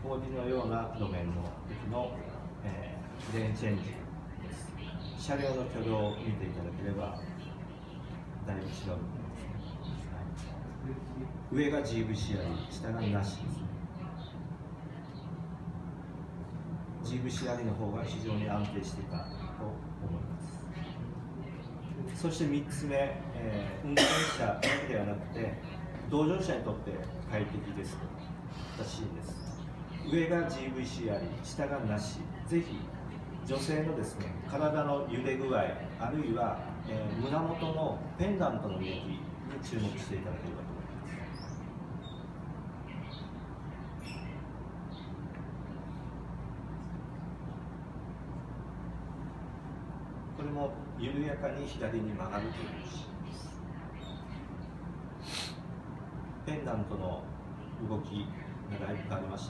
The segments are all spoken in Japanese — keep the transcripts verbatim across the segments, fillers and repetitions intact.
オーディのような路面の時の、えー、レーンチェンジです。車両の挙動を見ていただければだいぶ違うと思いますね。はい、上が ジーブイシー あり、下がなしですね。ジーブイシー ありの方が非常に安定していたと思います。そしてみっつめ、えー、運転者だけではなくて同乗者にとって快適ですらしいです。上が ジーブイシー あり、下がなし。ぜひ女性のですね、体の揺れ具合、あるいは、えー、胸元のペンダントの動きに注目していただければと思います。これも緩やかに左に曲がるというシーンです。ペンダントの動きがだいぶ変わりました。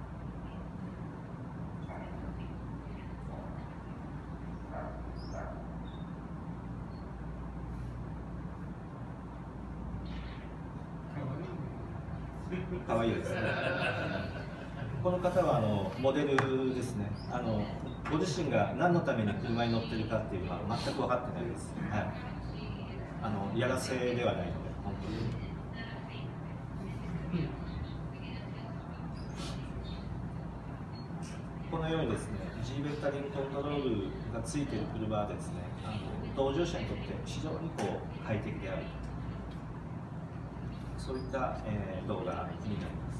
可愛いですね。この方はあのモデルですね。あのご自身が何のために車に乗ってるかっていうのは全く分かってないです。はい。あのやらせではないので本当に。このようにですね、G ベクタリングコントロールがついている車はですね、あの同乗者にとって非常にこう快適であると。そういった、えー、動画になります。